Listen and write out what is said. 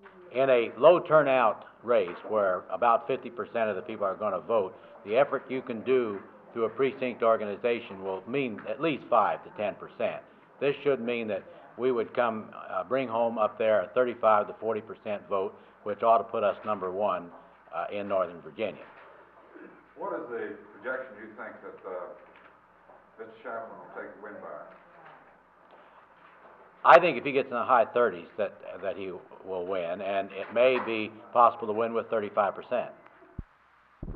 In a low turnout race where about 50% of the people are going to vote, the effort you can do through a precinct organization will mean at least 5 to 10%. This should mean that we would bring home up there a 35 to 40% vote, which ought to put us number one in Northern Virginia. What is the projection you think that Mr. Shafran will take the win by? I think if he gets in the high 30s that he will win, and it may be possible to win with 35%.